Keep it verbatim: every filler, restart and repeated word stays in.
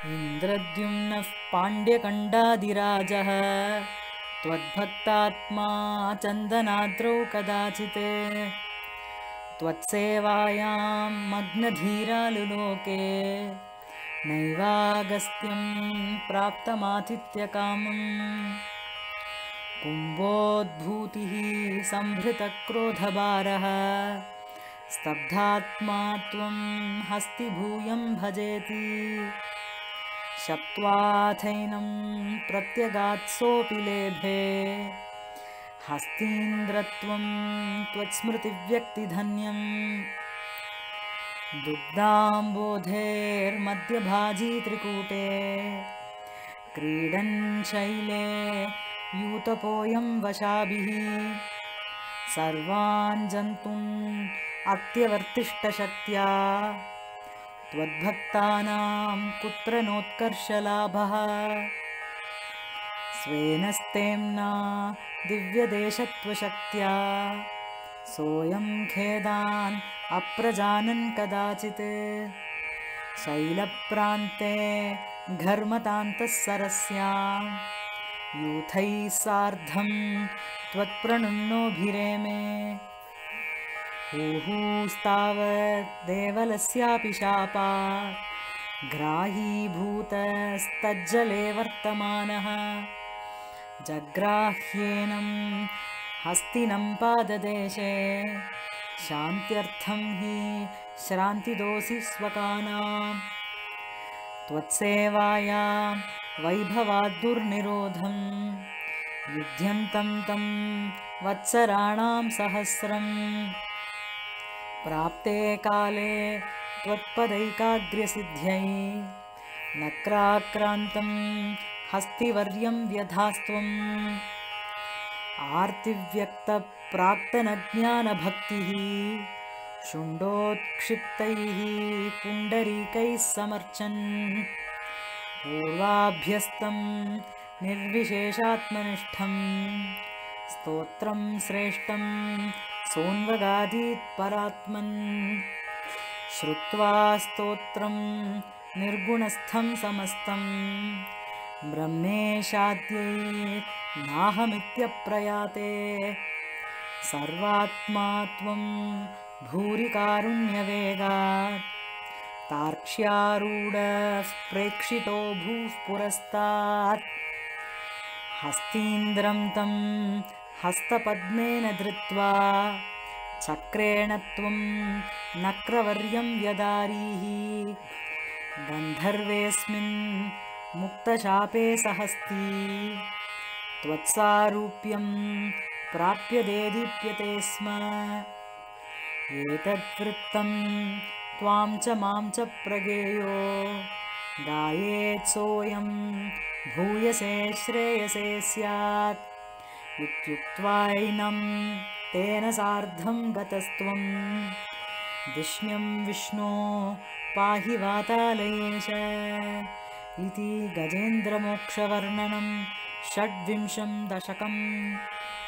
इन्द्रद्युम्नः पाण्ड्यकण्डादिराजः त्वद्भक्तात्मा चन्दनाद्रौ कदाचित् त्वत्सेवायां मग्नधीरालुलोके नैवागस्त्यं प्राप्तमातिथ्यकामम् कुम्भोद्भूतिः संभृतक्रोधभारः स्तब्धात्मा त्वं हस्तिभूयं भजेति शप्त्वाथैनं प्रत्यगात्सोऽपि लेभे हस्तीन्द्रत्वं त्वत्स्मृतिव्यक्तिधन्यम् दुग्धाम्बोधेर्मध्यभाजी त्रिकूटे क्रीडन् शैले यूतपोऽयं वशाभिः सर्वान् जन्तून् अत्यवर्तिष्ठशक्त्या त्वद्भक्तानां कुत्र नोत्कर्षलाभः स्वेन स्तेम्ना दिव्यदेशत्वशक्त्या सोऽयं खेदान् अप्रजानन् कदाचित् शैलप्रान्ते घर्मतान्तः सरस्यां यूथैः सार्धं त्वत्प्रणुन्नोभिरेमे ऊहूस्तावत् देवलस्यापि शापात् ग्राहीभूतस्तज्जले वर्तमानः जग्राह्येनं हस्तिनं पाददेशे शान्त्यर्थं हि श्रान्तिदोषि स्वकानां त्वत्सेवायां वैभवाद्दुर्निरोधं युध्यन्तं तं वत्सराणां सहस्रं प्राप्ते काले त्वत्पदैकाग्र्यसिद्ध्यै नक्राक्रान्तं हस्तिवर्यं व्यधास्त्वम् आर्तिव्यक्तप्राक्तनज्ञानभक्तिः शुण्डोत्क्षिप्तैः पुण्डरीकैः समर्चन् पूर्वाभ्यस्तं निर्विशेषात्मनिष्ठं स्तोत्रं श्रेष्ठं सोन्वगादीत् परात्मन् श्रुत्वा स्तोत्रं निर्गुणस्थं समस्तं ब्रह्मेशाद्यै नाहमित्यप्रयाते सर्वात्मा त्वं भूरि कारुण्यवेगात् तार्क्ष्यारूढः प्रेक्षितो भूः पुरस्तात् हस्तीन्द्रं तं हस्तपद्मेन धृत्वा चक्रेण त्वं नक्रवर्यं व्यदारीः गन्धर्वेऽस्मिन् मुक्तशापे सहस्ती त्वत्सारूप्यं प्राप्य देदीप्यते स्म एतद्वृत्तं त्वां च मां च प्रगेयो गायेत् सोऽयं भूयसे श्रेयसे स्यात् इत्युक्त्वैनं तेन सार्धं गतस्त्वं धिष्ण्यं विष्णो पाहि वातालयेश इति गजेन्द्रमोक्षवर्णनं षड्विंशं दशकम्।